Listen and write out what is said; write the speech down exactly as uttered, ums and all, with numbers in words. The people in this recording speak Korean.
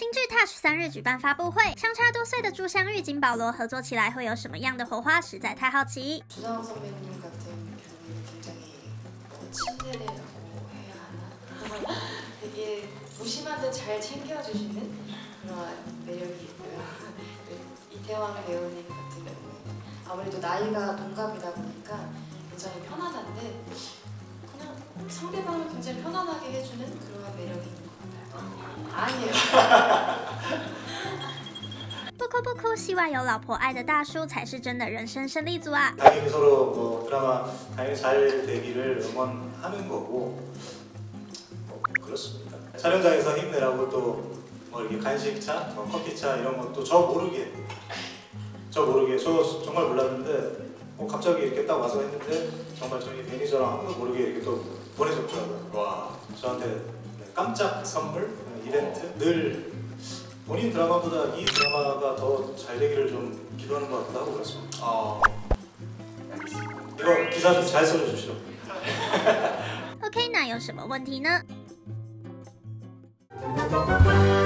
新剧 Touch 三日举办发布会，相差多岁的朱相昱、金宝罗合作起来会有什么样的火花？实在太好奇。 주상 선배님 같은 경우는 굉장히 친데레라고 해야 하나? 되게 무심한데 잘 챙겨주시는 그런 매력이 있고요. 이태원 배우님 같은 경우는 아무래도 나이가 동갑이다 보니까 굉장히 편안한데 그냥 상대방을 굉장히 편안하게 해주는 그런 매력이 있는 것 같아요. 아니에요. 不哭不哭，戏外有老婆爱的大叔才是真的人生胜利组啊！ 당연히 서로 뭐 드라마 당연히 잘 되기를 응원하는 거고 뭐 그렇습니다. 촬영장에서 힘내라고 또 뭐 이렇게 간식차, 뭐 커피차 이런 것도 저 모르게 저 모르게 저 정말 몰랐는데 뭐 갑자기 이렇게 딱 와서 했는데 정말 저희 매니저랑 아무도 모르게 이렇게 또 보내줬더라고요. 와 저한테 깜짝 선물 이벤트 늘. 본인 드라마보다 이 드라마가 더 잘 되기를 좀 기도하는 것 같기도 하고 그렇습니다. 어... 이거 기사 좀 잘 써주십시오. OK， 那有什么问题呢？